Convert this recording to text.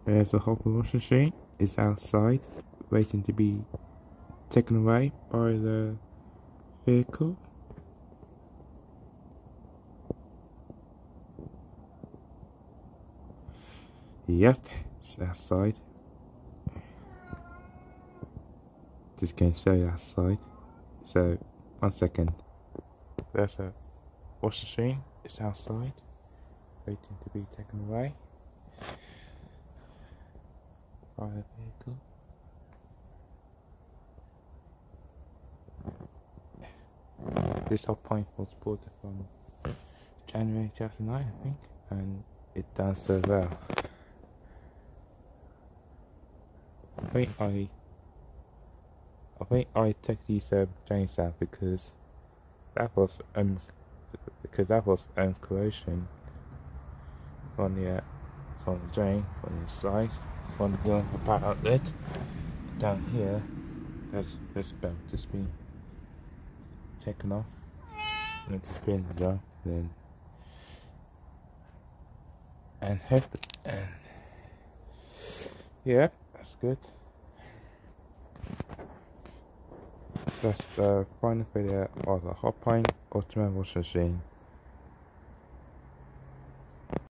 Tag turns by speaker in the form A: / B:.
A: There's a Hotpoint washing machine. It's outside, waiting to be taken away by the vehicle. Yep, it's outside. Just going to show you outside. So, 1 second. There's a washing machine. It's outside, waiting to be taken away by the vehicle. This Hotpoint was bought from January 2009, I think, and it done so well. I think I took these chains out because that was corrosion on the drain, on the side, on the power outlet. Down here, that's about just been taken off, and it's been done. Then and yeah, that's good. That's the final video of the Hotpoint Ultima washing machine.